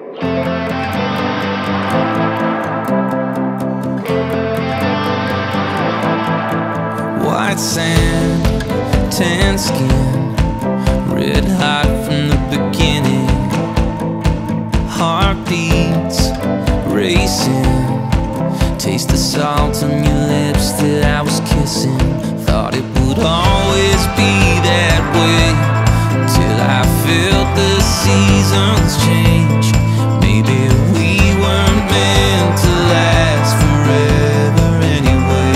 White sand, tan skin, red hot from the beginning. Heartbeats racing, taste the salt on your lips that I was kissing. Thought it would always be that way, till I felt the seasons change. Maybe we weren't meant to last forever anyway.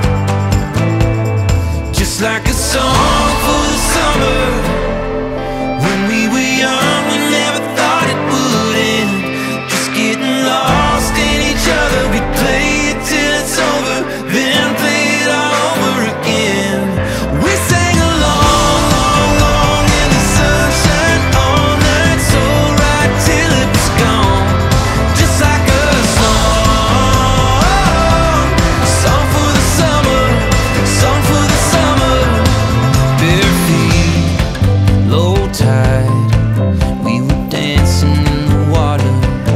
Just like a song for the summer. When we were young, we never thought it would end. Just getting lost in each other. We play it till it's over, then play it all over again. We sang along, long, long in the sunshine all night, so right till it was gone. Just like a song, song for the summer, song for the summer. Bare feet, low tide, we were dancing in the water.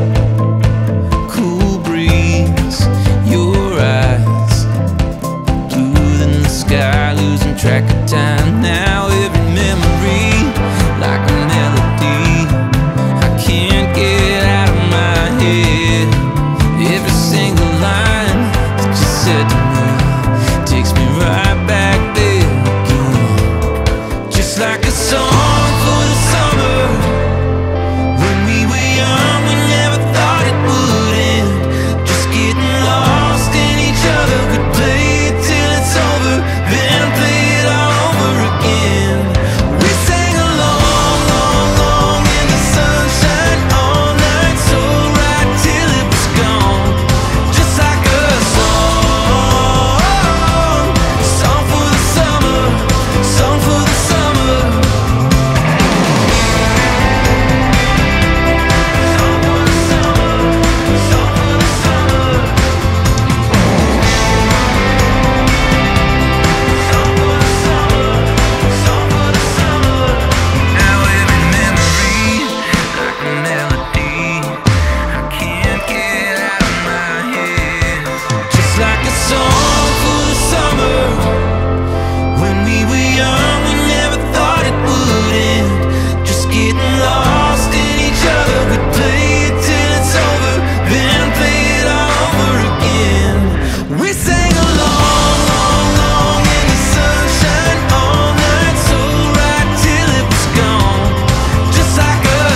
Cool breeze, your eyes, blue than the sky, losing track of time. Now every memory, like a melody, I can't get out of my head. Every single line that you said to me takes me right back there again. Just like a song for the summer. When we were young, we never thought it would end. Just getting lost in each other. We play it till it's over, then play it all over again. We sang along, long, long in the sunshine all night, so right till it was gone. Just like a song, song for the summer, song for the summer. Song for the summer, song for the summer. Song for the summer, song for the summer. Now every memory, like a melody, I can't get out of my head. Just like a song for the summer. When we were young, we never thought it would end. Just getting lost in each other. We play it till it's over, then play it all over again. We sang along, long, long in the sunshine all night, so right till it was gone. Just like a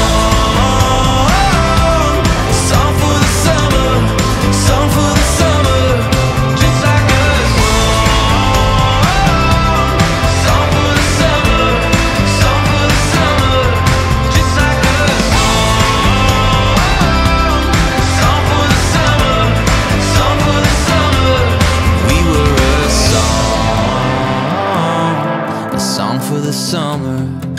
song, song for the summer, song for the summer. Just like a song for the summer, song for the summer. Just like a song for the summer, song for the summer. We were a song for the summer.